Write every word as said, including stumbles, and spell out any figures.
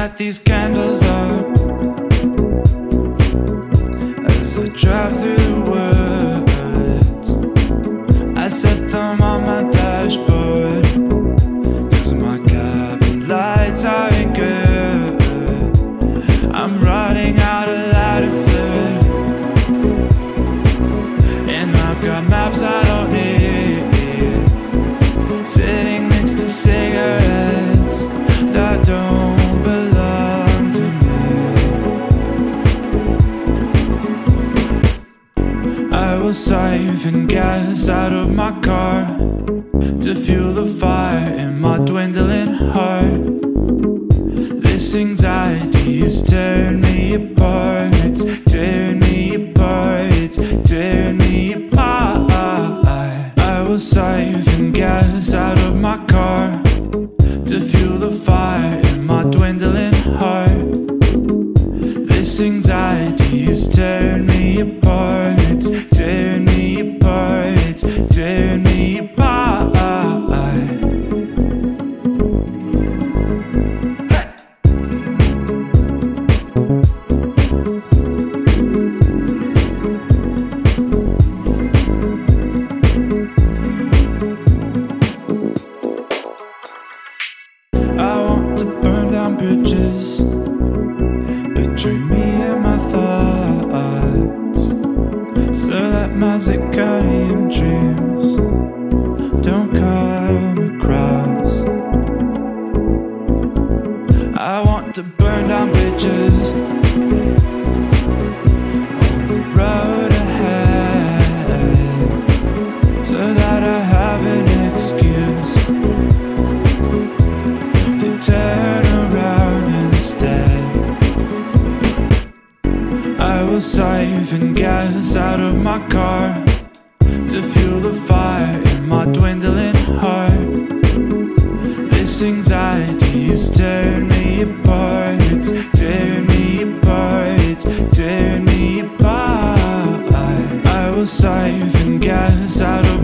light these candles up as I drive through the woods. I set them on my dashboard, cause my cabin lights aren't good. I'm running out of lighter fluid, and I've got maps I don't need, sitting next to cigarettes that don't belong to me. I will siphon gas out of my car to fuel the fire in my dwindling heart. This anxiety is tearing me apart. It's tearing me apart. It's tearing me apart. I will siphon gas out of my car to fuel the fire in my dwindling heart. This anxiety is tearing me apart. It's tearing me apart. It's tearing me apart. Bridges between me and my thoughts, so that my zirconium dreams don't come across. I want to burn down bridges on the road ahead, so that I have an excuse to turn around instead. I will siphon gas out of my car to fuel the fire in my dwindling heart. This anxiety is tearing me apart. It's tearing me apart. It's tearing me apart. I will siphon gas out of